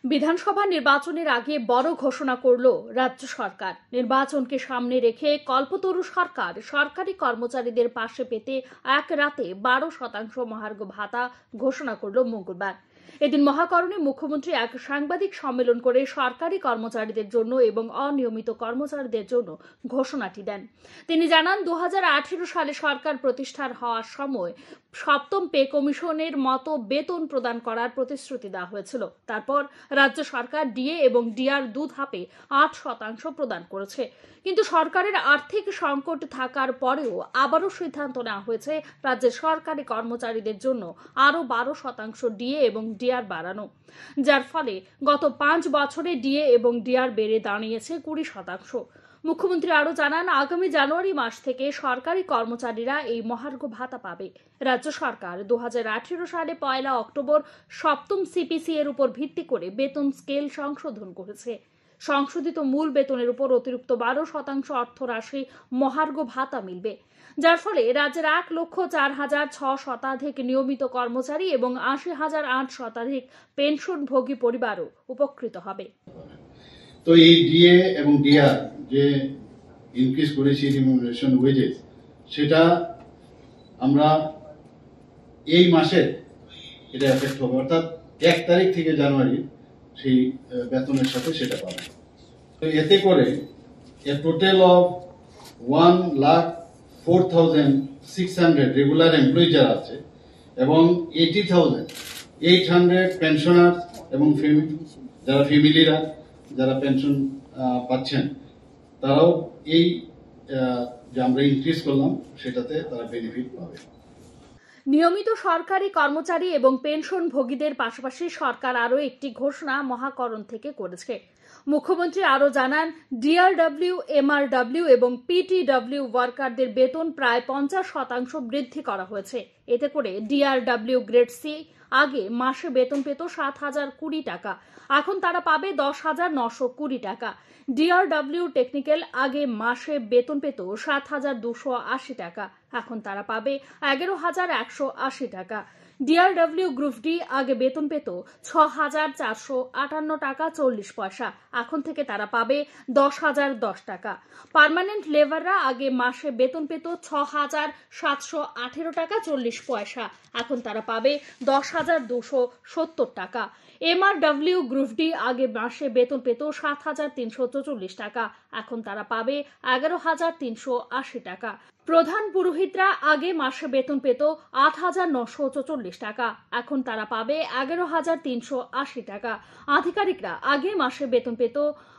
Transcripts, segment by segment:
বিধানসভা নির্বাচনের আগে বড় ঘোষণা করল রাজ্য সরকার। নির্বাচনকে সামনে রেখে কল্পতরু সরকার সরকারি কর্মচারীদের পাশে পেতে এক রাতে 12% মহার্ঘ ভাতা ঘোষণা করল মঙ্গলবার। এদিন মহাকরণে মুখ্যমন্ত্রী এক সাংবাদিক সম্মেলন করে সরকারি কর্মচারীদের জন্য এবং অনিয়মিত কর্মচারীদের জন্য ঘোষণাটি দেন। তিনি জানান, 2018 সালে সরকার প্রতিষ্ঠার হওয়ার সময় সপ্তম পে কমিশনের মতো বেতন প্রদান করার প্রতিশ্রুতি দেওয়া হয়েছিল। তারপর রাজ্য সরকার ডিএ এবং ডিআর দু ধাপে 8% প্রদান করেছে। কিন্তু সরকারের আর্থিক সংকট থাকার পরেও আবারও সিদ্ধান্ত নেওয়া হয়েছে রাজ্যের সরকারি কর্মচারীদের জন্য আরও 12% ডিএ এবং ডিআর বাড়ানো, যার ফলে গত 5 বছরে ডিএ এবং ডিআর বেড়ে দাঁড়িয়েছে 20%। মুখ্যমন্ত্রী আরও জানান, আগামী জানুয়ারি মাস থেকে সরকারি কর্মচারীরা এই মহার্ঘ ভাতা পাবে। রাজ্য সরকার 2018 সালে 1 অক্টোবর সপ্তম সিপিসি এর উপর ভিত্তি করে বেতন স্কেল সংশোধন করেছে। সংশোধিত মূল বেতনের উপর অতিরিক্ত 12% অর্থ রাশি মহার্ঘ ভাতা মিলবে, যার ফলে রাজ্যের 1,04,006 শতাধিক নিয়মিত কর্মচারী এবং 80,008 শতাধিক পেনশনভোগী পরিবারও উপকৃত হবে। তো এই ডিএ এবং ডিআর যে ইনক্রিজ করেছি রিমিউনারেশন ওয়েজেস, সেটা আমরা এই মাসে এটা এফেক্ট হবে, অর্থাৎ 1 তারিখ থেকে জানুয়ারি সেই বেতনের সাথে সেটা পাবে। তো এতে করে টোটাল অফ 1,04,600 রেগুলার এমপ্লয়ি যারা আছে এবং 80,800 পেনশনার এবং যারা ফ্যামিলিরা যারা পেনশন পাচ্ছেন, তারাও এই যে আমরা ইনক্রিজ করলাম সেটাতে তারা বেনিফিট পাবে। নিয়মিত সরকারি কর্মচারী এবং পেনশনভোগীদের পাশাপাশি সরকার আরও একটি ঘোষণা মহাকরণ থেকে করেছে। মুখ্যমন্ত্রী আরও জানান, ডিআরডব্লিউ, এমআরডব্লিউ এবং পিটিডব্লিউ ওয়ার্কারদের বেতন প্রায় 50% বৃদ্ধি করা হয়েছে। এতে করে ডিআরডব্লিউ গ্রেড সি আগে মাসে বেতন পেত 7,020 টাকা, এখন তারা পাবে 10,920 টাকা। ডিআরডব্লিউ টেকনিক্যাল আগে মাসে বেতন পেত 7,280 টাকা, এখন তারা পাবে 11,180 টাকা। ডিআরডব্লিউ গ্রুপ ডি আগে বেতন পেত 6,458 টাকা 40 পয়সা, এখন থেকে তারা পাবে 10,010 টাকা। পার্মানেন্ট লেবাররা আগে মাসে বেতন পেত 6,718 টাকা 40 পয়সা, এখন তারা পাবে 10,270 টাকা। এমআরডব্লিউ গ্রুপ ডি আগে মাসে বেতন পেত 7,344 টাকা, এখন তারা পাবে 11,380 টাকা। প্রধান পুরোহিতরা আগে মাসে বেতন পেত 8,944 টাকা, এখন তারা পাবে 11,380 টাকা। আধিকারিকরা আগে মাসে বেতন পেত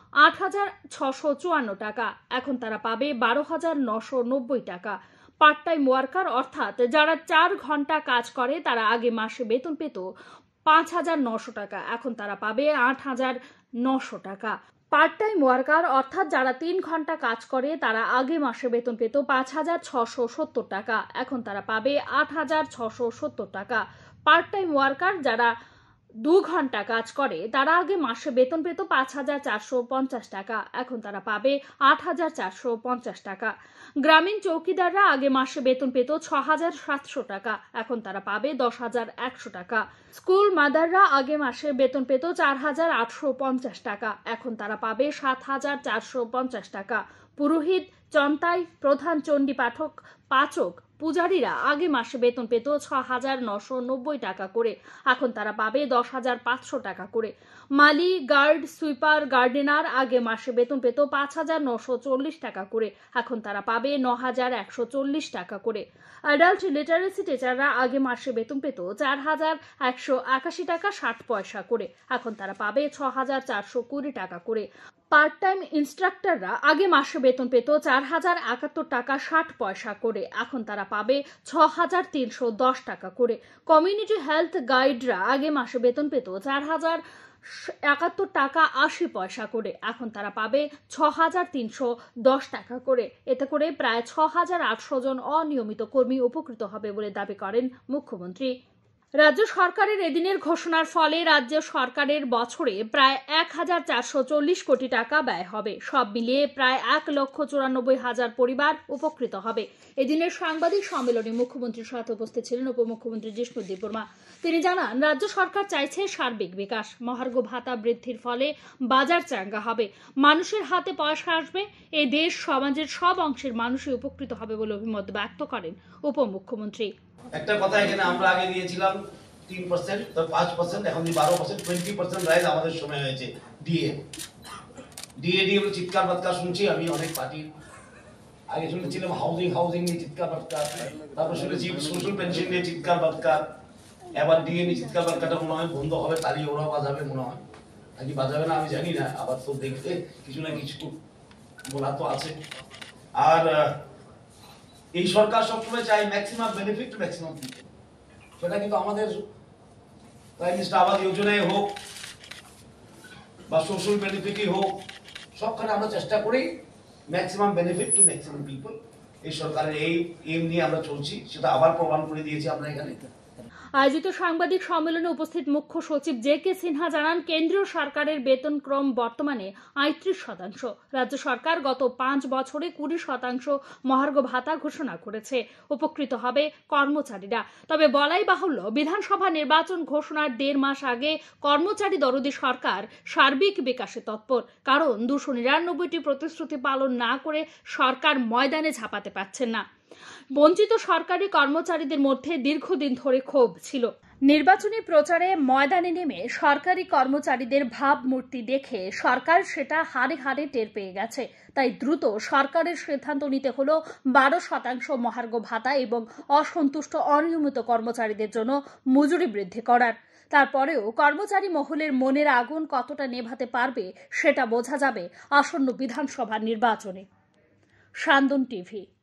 8,654 টাকা, এখন তারা পাবে 12,990 টাকা। পার্ট টাইম ওয়ার্কার অর্থাৎ যারা 4 ঘন্টা কাজ করে তারা আগে মাসে বেতন পেত 5,900 টাকা, এখন তারা পাবে 8,900 টাকা। পার্ট টাইম ওয়ার্কার অর্থাৎ যারা 3 ঘন্টা কাজ করে তারা আগে মাসে বেতন পেত 5,670 টাকা, এখন তারা পাবে 8,670 টাকা। পার্ট টাইম ওয়ার্কার যারা 2 ঘন্টা কাজ করে তারা আগে মাসে বেতন পেত 5,450 টাকা, এখন তারা পাবে 8,450 টাকা। গ্রামীণ চৌকিদাররা আগে মাসে বেতন পেত 6,700 টাকা, এখন তারা পাবে 10,100 টাকা। স্কুল মাদাররা আগে মাসে বেতন পেত 4,850 টাকা, এখন তারা পাবে 7,450 টাকা। পুরোহিত, চন্তাই, প্রধান চণ্ডী পাঠক, পাচক, পূজারীরা আগে মাসে বেতন পেত 6,990 টাকা করে, এখন তারা পাবে 10,500 টাকা করে। মালি, গার্ড, সুইপার, গার্ডেনার আগে মাসে বেতন পেত 5,940 টাকা করে, এখন তারা পাবে 9,140 টাকা করে। অ্যাডাল্ট লিটারেসি টিচাররা আগে মাসে বেতন পেত 4,181 টাকা 60 পয়সা করে, এখন তারা পাবে 6,420 টাকা করে। পার্ট টাইম ইনস্ট্রাক্টররা আগে মাসে বেতন পেত 4,071 টাকা 60 পয়সা করে, এখন তারা পাবে 6,310 টাকা করে। কমিউনিটি হেলথ গাইডরা আগে মাসে বেতন পেত 4,071 টাকা 80 পয়সা করে, এখন তারা পাবে 6,310 টাকা করে। এতে করে প্রায় 6,800 জন অনিয়মিত কর্মী উপকৃত হবে বলে দাবি করেন মুখ্যমন্ত্রী। রাজ্য সরকারের এদিনের ঘোষণার ফলে রাজ্য সরকারের বছরে প্রায় 1,440 কোটি টাকা ব্যয় হবে। সব মিলিয়ে প্রায় 1,94,000 পরিবার উপকৃত হবে। এদিনের সাংবাদিক সম্মেলনে মুখ্যমন্ত্রীর সাথে উপস্থিত ছিলেন উপমুখ্যমন্ত্রী জিষ্ণু দেববর্মা। তিনি জানান, রাজ্য সরকার চাইছে সার্বিক বিকাশ। মহার্ঘ ভাতা বৃদ্ধির ফলে বাজার চাঙ্গা হবে, মানুষের হাতে পয়সা আসবে, এই দেশ সমাজের সব অংশের মানুষই উপকৃত হবে বলে অভিমত ব্যক্ত করেন উপমুখ্যমন্ত্রী। একটা কথা, এখানে আমরা আগে দিয়েছিলাম 3%, তো 5%, এখন 12%, 20% রাইজ আমাদের সময় হয়েছে। ডিএ বলে চিৎকার বাৎকার শুনছি আমি অনেক পার্টির। আগে শুনেছিলাম হাউজিং নিয়ে চিৎকার বাৎকার, তারপর শুনেছি সোশ্যাল পেনশন নিয়ে চিৎকার বাৎকার, এবার ডিএ নিয়ে চিৎকার বাৎকারটা মনে হয় বন্ধ হবে, তালি ওরাও বাজাবে মনে হয়, নাকি বাজাবে না আমি জানি না। আবার তো দেখতে কিছু না কিছু বলা তো আছে। আর এই সরকার সবসময় চাই maximum benefit to maximum people. সেটা কিন্তু আমাদের প্রাইম মিনিস্টার আবাস যোজনায় হোক বা সোশ্যাল বেনিফিটই হোক, সবখানে আমরা চেষ্টা করি maximum benefit to maximum people. এই সরকারের এই এম নিয়ে আমরা চলছি, সেটা আবার প্রমাণ করে দিয়েছি আমরা এখানে। আয়োজিত সাংবাদিক সম্মেলনে উপস্থিত মুখ্য সচিব জে.কে. সিনহা জানান, কেন্দ্রীয় সরকারের বেতনক্রম বর্তমানে ৩৫%। রাজ্য সরকার গত 5 বছরে 20% মহার্ঘ ভাতা ঘোষণা করেছে। উপকৃত হবে কর্মচারীরা। তবে বলাই বাহুল্য, বিধানসভা নির্বাচন ঘোষণার 1.5 মাস আগে কর্মচারী দরদি সরকার সার্বিক বিকাশে তৎপর। কারণ 299টি প্রতিশ্রুতি পালন না করে সরকার ময়দানে ঝাঁপাতে পারছেন না। বঞ্চিত সরকারি কর্মচারীদের মধ্যে দীর্ঘদিন ধরে ক্ষোভ ছিল। নির্বাচনী প্রচারে ময়দানে নেমে সরকারি কর্মচারীদের ভাবমূর্তি দেখে সরকার সেটা হাড়ে হাড়ে টের পেয়ে গেছে। তাই দ্রুত সরকারের সিদ্ধান্ত নিতে হলো 12% মহার্ঘ ভাতা এবং অসন্তুষ্ট অনিয়মিত কর্মচারীদের জন্য মজুরি বৃদ্ধি করার। তারপরেও কর্মচারী মহলের মনের আগুন কতটা নেভাতে পারবে সেটা বোঝা যাবে আসন্ন বিধানসভা নির্বাচনে। সান্দন টিভি।